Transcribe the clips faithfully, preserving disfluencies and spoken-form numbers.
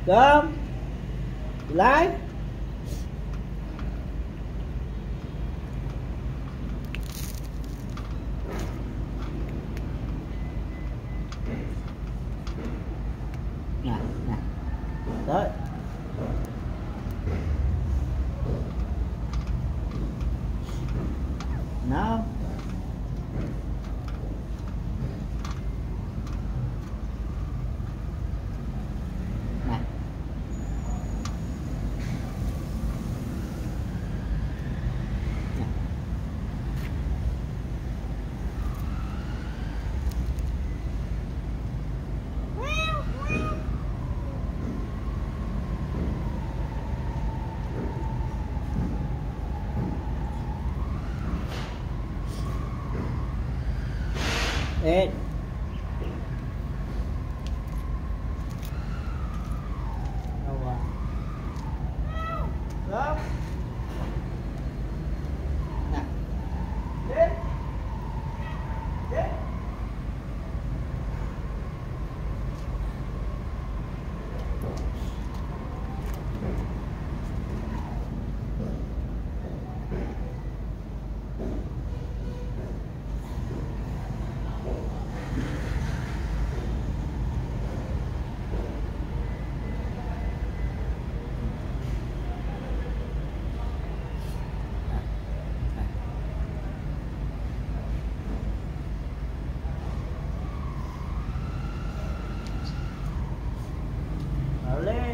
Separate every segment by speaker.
Speaker 1: Cơm lái nè nè tới nào nè Ê. Đâu rồi? Đó. Nè. Đến. Đến. Lên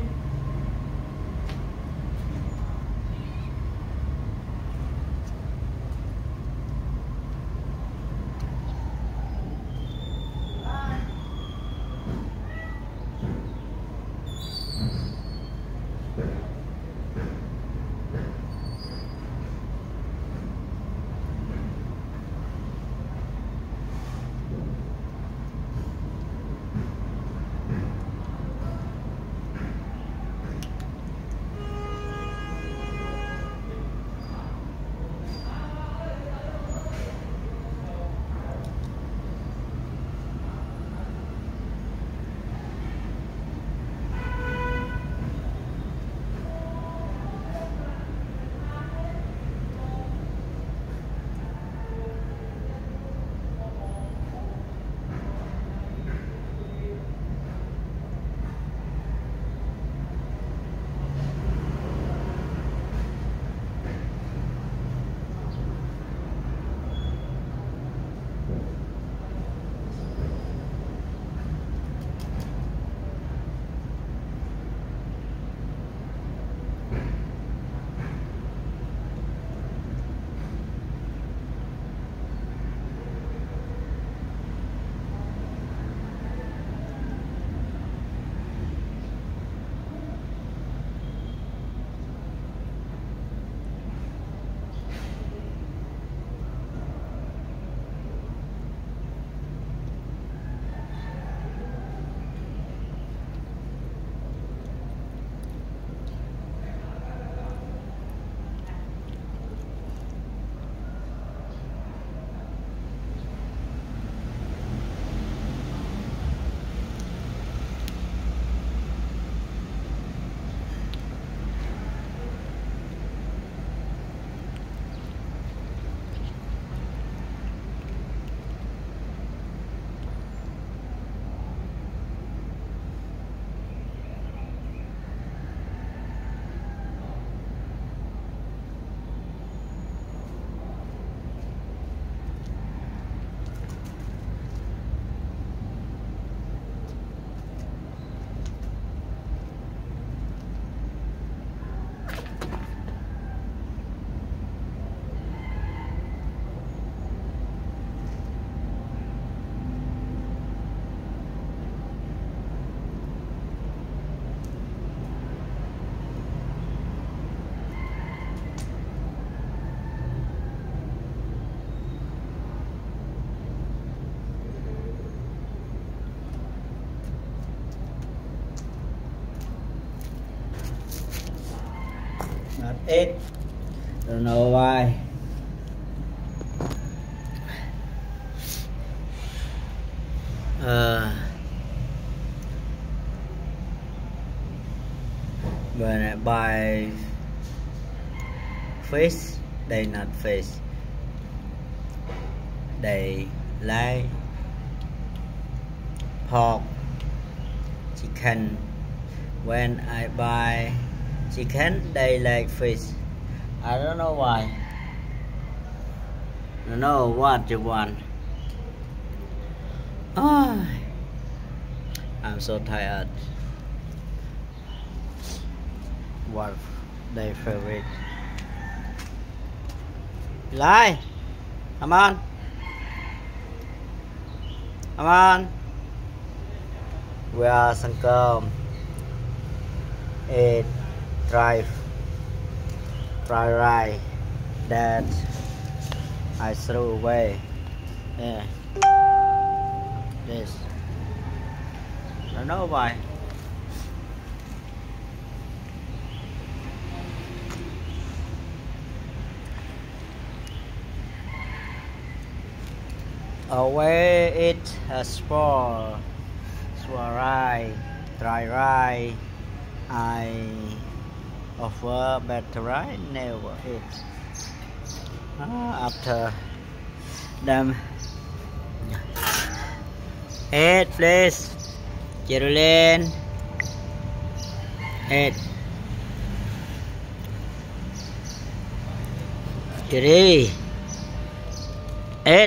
Speaker 1: ít rồi à, when I buy fish, they not fish, they like pork, chicken. When I buy chicken, they like fish. I don't know why. I don't know what you want. Oh, I'm so tired. What their favorite? Lie, come on, come on. We are Sangam. Eat, drive, try right. That I threw away. Yeah. This. I don't know why. Away it a spore, spore right, try right. I offer better right, never it. Ah, after them. Head, please. Geraldine. Head. Jerry. Head.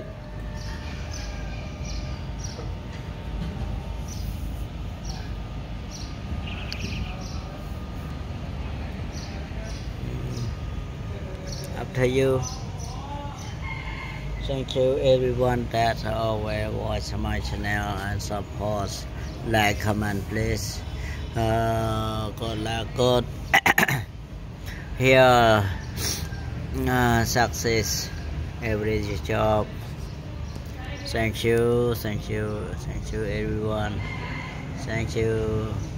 Speaker 1: After you. Thank you everyone that always watch my channel and support. Like, comment please. Uh, good luck, good. Here, uh, success every job. Thank you, thank you, thank you everyone. Thank you.